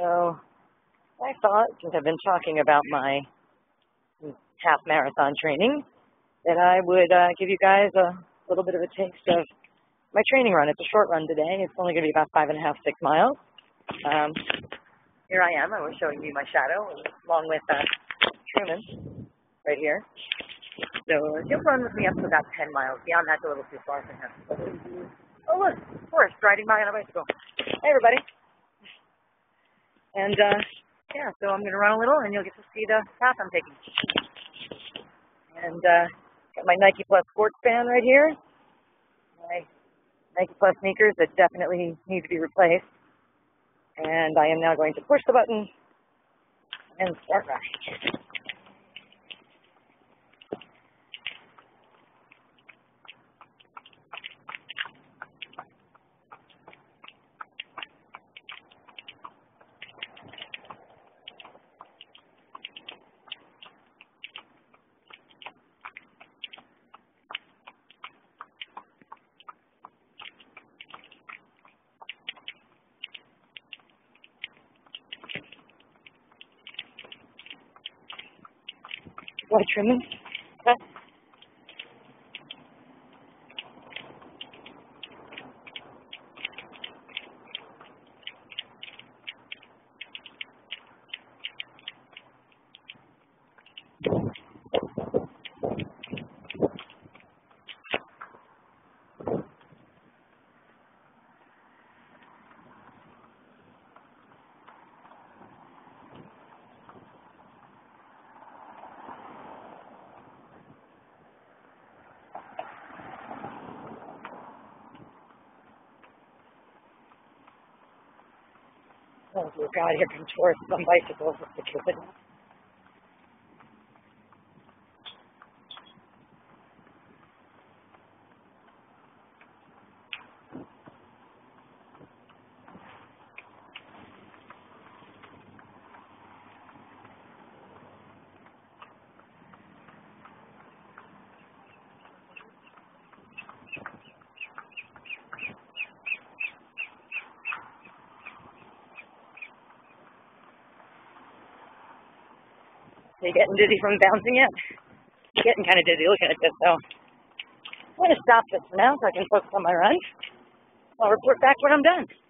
So I thought, since I've been talking about my half marathon training, that I would give you guys a little bit of a taste of my training run. It's a short run today. It's only going to be about 5.5, 6 miles. Here I am. I was showing you my shadow along with Truman right here. So he'll run with me up to about 10 miles. Beyond that's a little too far for him. Oh, look, Forrest riding by on a bicycle. Hey, everybody. And, yeah, so I'm going to run a little, and you'll get to see the path I'm taking. And got my Nike Plus sports band right here. My Nike Plus sneakers that definitely need to be replaced. And I am now going to push the button and start running. What, Truman? Huh? Oh, dear God, here comes tourists on bicycles. What's the truth? Are you getting dizzy from bouncing yet? I'm getting kind of dizzy looking at this, so I'm going to stop this for now so I can focus on my run. I'll report back when I'm done.